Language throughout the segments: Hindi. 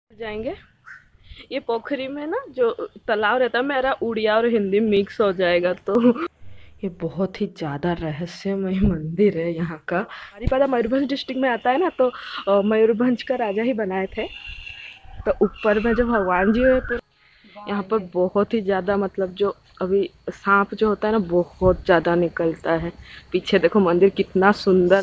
जाएंगे। ये पोखरी में ना जो तालाब रहता है मेरा उड़िया और हिंदी मिक्स हो जाएगा। तो ये बहुत ही ज़्यादा रहस्यमय मंदिर है यहाँ का। बारीपादा मयूरभंज डिस्ट्रिक्ट में आता है ना, तो मयूरभंज का राजा ही बनाए थे। तो ऊपर में जो भगवान जी है यहाँ पर बहुत ही ज़्यादा, मतलब जो अभी सांप जो होता है ना बहुत ज़्यादा निकलता है। पीछे देखो मंदिर कितना सुंदर।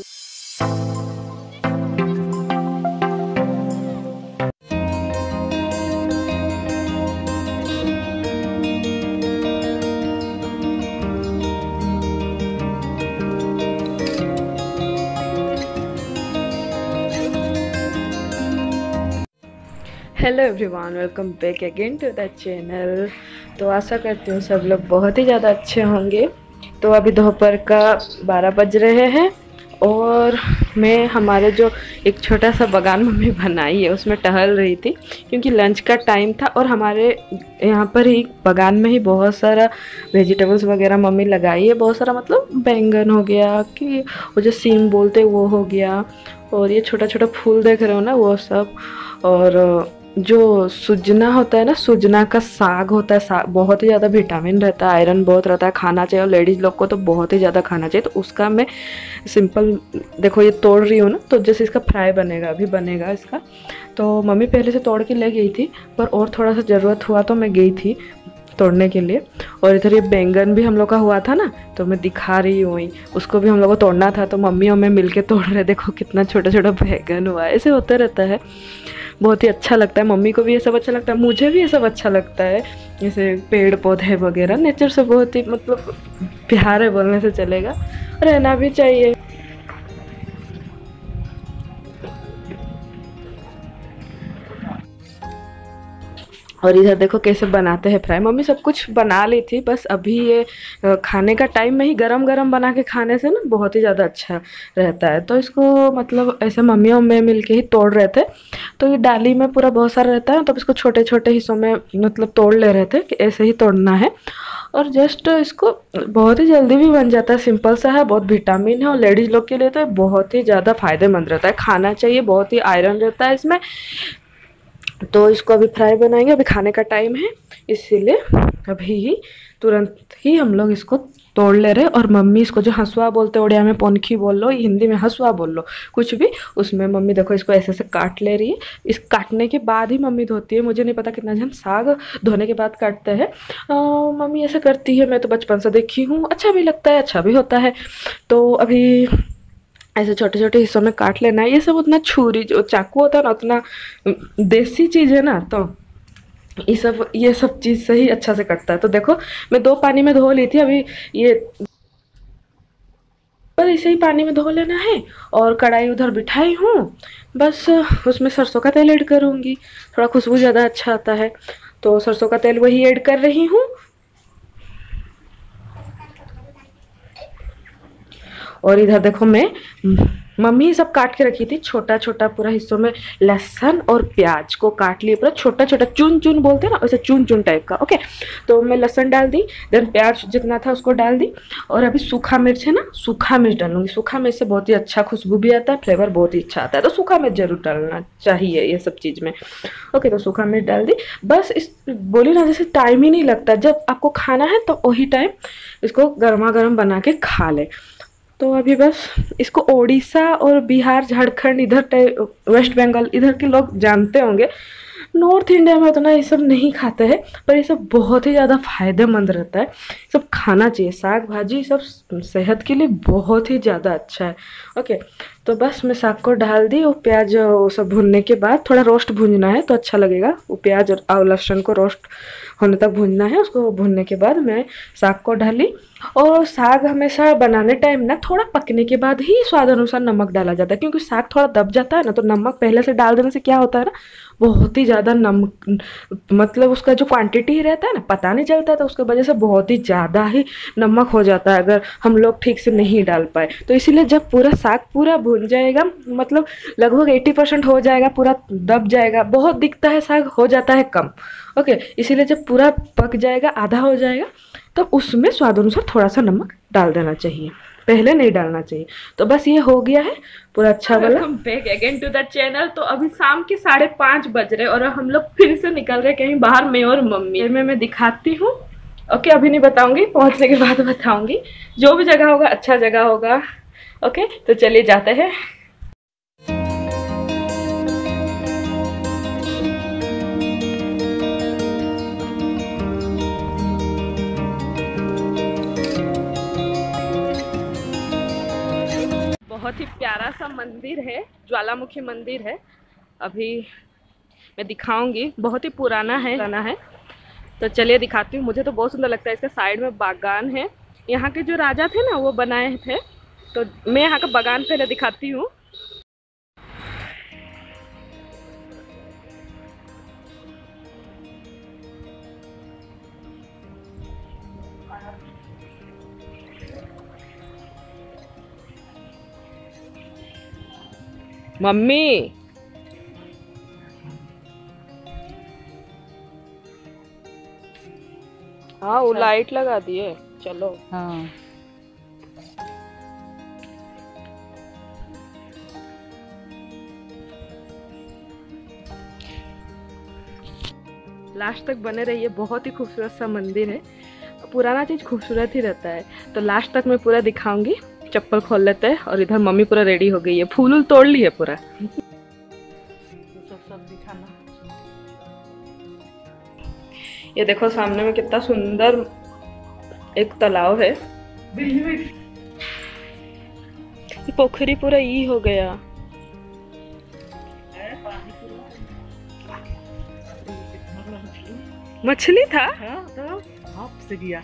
Hello everyone, welcome back again to the channel. तो आशा करती हूँ सब लोग बहुत ही ज़्यादा अच्छे होंगे। तो अभी दोपहर का 12 बज रहे हैं और मैं हमारे जो एक छोटा सा बागान मम्मी बनाई है उसमें टहल रही थी, क्योंकि लंच का टाइम था। और हमारे यहाँ पर ही बागान में ही बहुत सारा वेजिटेबल्स वगैरह मम्मी लगाई है। बहुत सारा मतलब बैंगन हो गया, कि वो जो सीम बोलते हैं वो हो गया, और ये छोटा छोटा फूल देख रहे हो ना वो सब। और जो सुजना होता है ना, सुजना का साग होता है, साग बहुत ही ज़्यादा विटामिन रहता है, आयरन बहुत रहता है, खाना चाहिए। और लेडीज़ लोग को तो बहुत ही ज़्यादा खाना चाहिए। तो उसका मैं सिंपल देखो ये तोड़ रही हूँ ना, तो जैसे इसका फ्राई बनेगा, अभी बनेगा इसका। तो मम्मी पहले से तोड़ के ले गई थी, पर और थोड़ा सा ज़रूरत हुआ तो मैं गई थी तोड़ने के लिए। और इधर ये बैंगन भी हम लोग का हुआ था ना, तो मैं दिखा रही हूँ, उसको भी हम लोग को तोड़ना था। तो मम्मी और मैं मिलके तोड़ रहे, देखो कितना छोटा छोटा बैंगन हुआ है। ऐसे होता रहता है, बहुत ही अच्छा लगता है। मम्मी को भी ये सब अच्छा लगता है, मुझे भी ये सब अच्छा लगता है। जैसे पेड़ पौधे वगैरह नेचर से बहुत ही मतलब प्यार है, बोलने से चलेगा, रहना भी चाहिए। और इधर देखो कैसे बनाते हैं फ्राई। मम्मी सब कुछ बना ली थी, बस अभी ये खाने का टाइम में ही गरम गरम बना के खाने से ना बहुत ही ज़्यादा अच्छा रहता है। तो इसको मतलब ऐसे मम्मी और मैं मिल के ही तोड़ रहे थे। तो ये डाली में पूरा बहुत सारा रहता है, तो इसको छोटे छोटे हिस्सों में मतलब तोड़ ले रहे थे कि ऐसे ही तोड़ना है। और जस्ट इसको बहुत ही जल्दी भी बन जाता है, सिंपल सा है, बहुत विटामिन है। और लेडीज़ लोग के लिए तो बहुत ही ज़्यादा फायदेमंद रहता है, खाना चाहिए, बहुत ही आयरन रहता है इसमें। तो इसको अभी फ्राई बनाएंगे, अभी खाने का टाइम है, इसीलिए अभी ही तुरंत ही हम लोग इसको तोड़ ले रहे। और मम्मी इसको जो हंसुआ बोलते हैं, उड़िया में पौनखी बोल लो, हिंदी में हंसुआ बोल लो, कुछ भी, उसमें मम्मी देखो इसको ऐसे ऐसे काट ले रही है। इस काटने के बाद ही मम्मी धोती है, मुझे नहीं पता कितना जन साग धोने के बाद काटते हैं। मम्मी ऐसे करती है, मैं तो बचपन से देखी हूँ, अच्छा भी लगता है, अच्छा भी होता है। तो अभी ऐसे छोटे छोटे हिस्सों में काट लेना है। ये सब उतना छुरी जो चाकू होता है ना, उतना देसी चीज़ है ना, तो ये सब चीज़ से ही अच्छा से कटता है। तो देखो मैं 2 पानी में धो ली थी, अभी ये बस इसे ही पानी में धो लेना है। और कढ़ाई उधर बिठाई हूँ, बस उसमें सरसों का तेल ऐड करूँगी, थोड़ा खुशबू ज़्यादा अच्छा आता है। तो सरसों का तेल वही ऐड कर रही हूँ। और इधर देखो मैं मम्मी सब काट के रखी थी छोटा छोटा पूरा हिस्सों में। लहसुन और प्याज को काट लिए पूरा छोटा छोटा, चुन चुन बोलते हैं ना, वैसे चुन चुन टाइप का। ओके, तो मैं लहसुन डाल दी, देन प्याज जितना था उसको डाल दी। और अभी सूखा मिर्च है ना, सूखा मिर्च डालूंगी। सूखा मिर्च से बहुत ही अच्छा खुशबू भी आता है, फ्लेवर बहुत ही अच्छा आता है। तो सूखा मिर्च जरूर डालना चाहिए ये सब चीज़ में। ओके, तो सूखा मिर्च डाल दी। बस इस बोली ना, जैसे टाइम ही नहीं लगता, जब आपको खाना है तो वही टाइम इसको गर्मा गर्म बना के खा ले। तो अभी बस इसको ओडिशा और बिहार, झारखंड, इधर वेस्ट बंगाल इधर के लोग जानते होंगे। नॉर्थ इंडिया में उतना ये सब नहीं खाते हैं, पर ये सब बहुत ही ज़्यादा फायदेमंद रहता है। सब खाना चाहिए, साग भाजी सब सेहत के लिए बहुत ही ज़्यादा अच्छा है। ओके, तो बस मैं साग को डाल दी। और प्याज वो सब भुनने के बाद थोड़ा रोस्ट भूनना है तो अच्छा लगेगा। वो प्याज और लहसुन को रोस्ट होने तक भूनना है। उसको भूनने के बाद मैं साग को डाली। और साग हमेशा बनाने टाइम ना थोड़ा पकने के बाद ही स्वाद अनुसार नमक डाला जाता है, क्योंकि साग थोड़ा दब जाता है ना, तो नमक पहले से डाल देने से क्या होता है ना, बहुत ही ज़्यादा नमक मतलब उसका जो क्वांटिटी रहता है ना पता नहीं चलता है, तो उसकी वजह से बहुत ही ज़्यादा ही नमक हो जाता है अगर हम लोग ठीक से नहीं डाल पाए। तो इसीलिए जब पूरा साग पूरा भुन जाएगा, मतलब लगभग 80% हो जाएगा, पूरा दब जाएगा, बहुत दिखता है साग, हो जाता है कम। ओके, इसीलिए जब पूरा पक जाएगा, आधा हो जाएगा, तब उसमें स्वाद अनुसार थोड़ा सा नमक डाल देना चाहिए। पहले नहीं डालना चाहिए। तो बस ये हो गया है पूरा अच्छा वाला। Welcome back again to the channel. तो अभी शाम के 5:30 बज रहे और हम लोग फिर से निकल रहे कहीं बाहर, मैं और मम्मी। मैं दिखाती हूँ। ओके, अभी नहीं बताऊंगी, पहुंचने के बाद बताऊंगी। जो भी जगह होगा अच्छा जगह होगा। ओके, तो चलिए जाते हैं। बहुत ही प्यारा सा मंदिर है, ज्वालामुखी मंदिर है। अभी मैं दिखाऊंगी, बहुत ही पुराना है। तो चलिए दिखाती हूँ। मुझे तो बहुत सुंदर लगता है। इसके साइड में बागान है। यहाँ के जो राजा थे ना वो बनाए थे। तो मैं यहाँ का बागान पहले दिखाती हूँ। मम्मी, हाँ वो लाइट लगा दिए। चलो। हाँ, लास्ट तक बने रहिए। बहुत ही खूबसूरत सा मंदिर है। पुराना चीज़ खूबसूरत ही रहता है। तो लास्ट तक मैं पूरा दिखाऊंगी। चप्पल खोल लेते हैं। और इधर मम्मी पूरा रेडी हो गई है, फूल तोड़ ली है पूरा। सब दिखाना। ये देखो सामने में कितना सुंदर एक तालाब है। ये पोखरी पूरा ई हो गया। मछली था। हाथ से गया।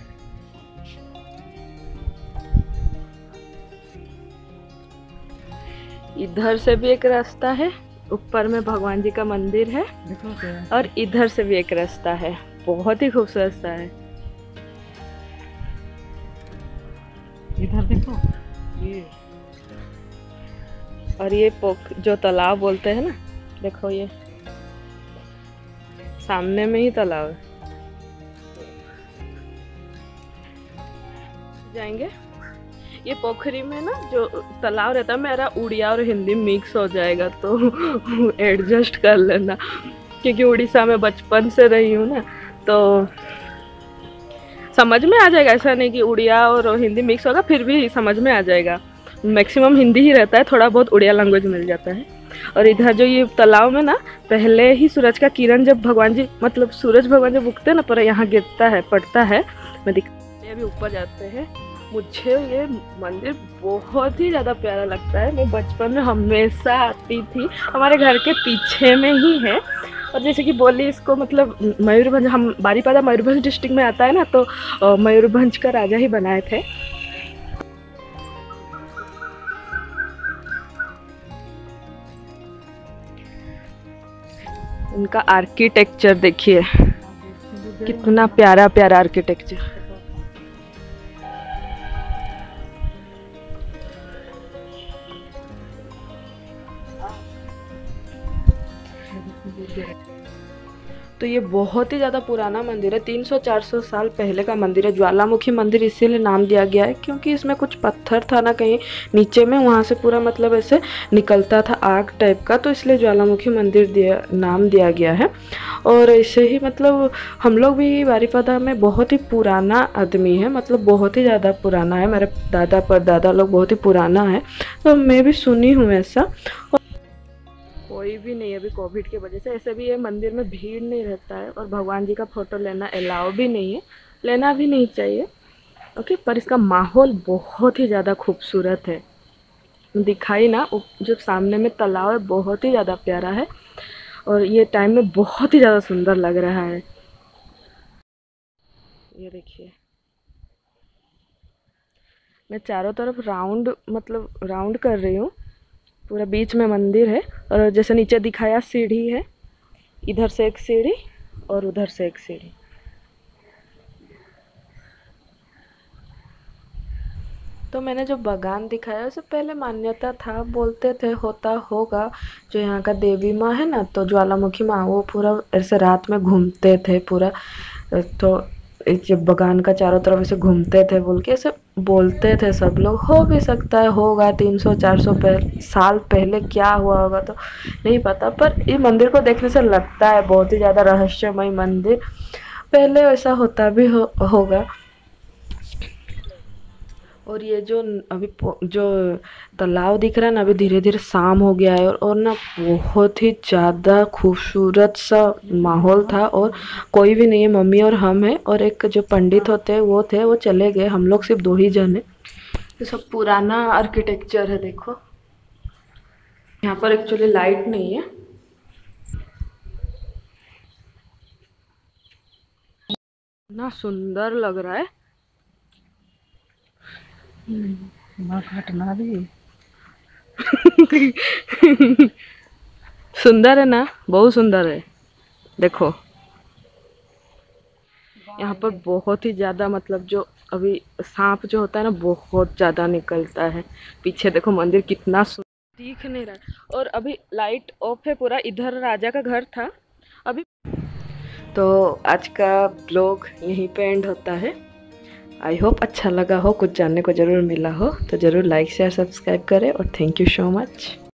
इधर से भी एक रास्ता है। ऊपर में भगवान जी का मंदिर है। और इधर से भी एक रास्ता है। बहुत ही खूबसूरत सा है। इधर देखो ये। और ये जो तालाब बोलते हैं ना, देखो ये सामने में ही तालाब है। जाएंगे। ये पोखरी में ना जो तालाब रहता है, मेरा उड़िया और हिंदी मिक्स हो जाएगा तो एडजस्ट कर लेना, क्योंकि उड़ीसा में बचपन से रही हूँ ना, तो समझ में आ जाएगा। ऐसा नहीं कि उड़िया और हिंदी मिक्स होगा, फिर भी समझ में आ जाएगा। मैक्सिमम हिंदी ही रहता है, थोड़ा बहुत उड़िया लैंग्वेज मिल जाता है। और इधर जो ये तालाब में ना, पहले ही सूरज का किरण जब भगवान जी, मतलब सूरज भगवान जब उगते हैं ना, पर यहाँ गिरता है, पड़ता है। मैं दिखा, अभी ऊपर जाते हैं। मुझे ये मंदिर बहुत ही ज़्यादा प्यारा लगता है। मैं बचपन में हमेशा आती थी। हमारे घर के पीछे में ही है। और जैसे कि बोली इसको, मतलब मयूरभंज, हम बारीपादा मयूरभंज डिस्ट्रिक्ट में आता है ना, तो मयूरभंज का राजा ही बनाए थे। उनका आर्किटेक्चर देखिए, कितना प्यारा प्यारा आर्किटेक्चर। तो ये बहुत ही ज़्यादा पुराना मंदिर है। 300-400 साल पहले का मंदिर है। ज्वालामुखी मंदिर इसीलिए नाम दिया गया है क्योंकि इसमें कुछ पत्थर था ना कहीं नीचे में, वहाँ से पूरा मतलब ऐसे निकलता था आग टाइप का, तो इसलिए ज्वालामुखी मंदिर नाम दिया गया है। और ऐसे ही मतलब हम लोग भी बारीपादा में बहुत ही पुराना आदमी है, मतलब बहुत ही ज़्यादा पुराना है। मेरे दादा परदादा लोग बहुत ही पुराना है, तो मैं भी सुनी हूँ ऐसा। कोई भी नहीं, अभी कोविड की वजह से ऐसे भी ये मंदिर में भीड़ नहीं रहता है। और भगवान जी का फोटो लेना अलाउ भी नहीं है, लेना भी नहीं चाहिए। ओके, पर इसका माहौल बहुत ही ज़्यादा खूबसूरत है। दिखाई ना, जो सामने में तालाब है बहुत ही ज़्यादा प्यारा है। और ये टाइम में बहुत ही ज़्यादा सुंदर लग रहा है। ये देखिए, मैं चारों तरफ राउंड, मतलब राउंड कर रही हूँ। पूरा बीच में मंदिर है। और जैसे नीचे दिखाया सीढ़ी है, इधर से एक सीढ़ी और उधर से एक सीढ़ी। तो मैंने जो बागान दिखाया उससे पहले मान्यता था, बोलते थे होता होगा। जो यहाँ का देवी माँ है ना, तो ज्वालामुखी माँ, वो पूरा ऐसे रात में घूमते थे पूरा। तो जब बगान का चारों तरफ ऐसे घूमते थे बोल के ऐसे बोलते थे सब लोग। हो भी सकता है होगा 300-400 साल पहले क्या हुआ होगा तो नहीं पता, पर ये मंदिर को देखने से लगता है बहुत ही ज़्यादा रहस्यमय मंदिर। पहले ऐसा होता भी होगा। और ये जो अभी जो तालाब दिख रहा है ना, अभी धीरे धीरे शाम हो गया है, और ना बहुत ही ज़्यादा खूबसूरत सा माहौल था, और कोई भी नहीं है, मम्मी और हम हैं, और एक जो पंडित होते हैं वो थे, वो चले गए, हम लोग सिर्फ 2 ही जन हैं। ये सब पुराना आर्किटेक्चर है देखो। यहाँ पर एक्चुअली लाइट नहीं है। इतना सुंदर लग रहा है। घटना भी सुंदर है ना, बहुत सुंदर है। देखो यहाँ पर बहुत ही ज़्यादा, मतलब जो अभी सांप जो होता है ना बहुत ज़्यादा निकलता है। पीछे देखो मंदिर कितना दिख नहीं रहा है, और अभी लाइट ऑफ है पूरा। इधर राजा का घर था अभी। तो आज का ब्लॉग यहीं पे एंड होता है। आई होप अच्छा लगा हो, कुछ जानने को ज़रूर मिला हो, तो ज़रूर लाइक शेयर सब्सक्राइब करें, और थैंक यू सो मच।